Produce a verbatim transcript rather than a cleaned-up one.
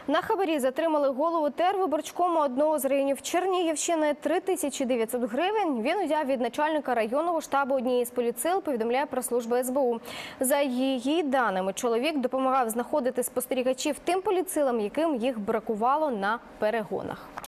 На хабарі затримали голову тервиборчкому одного з районів Чернігівщини. три тисячі дев'ятсот гривень він узяв від начальника районного штабу однієї з політсил, повідомляє прес-служба ес бе у. За її даними, чоловік допомагав знаходити спостерігачів тим політсилам, яким їх бракувало на перегонах.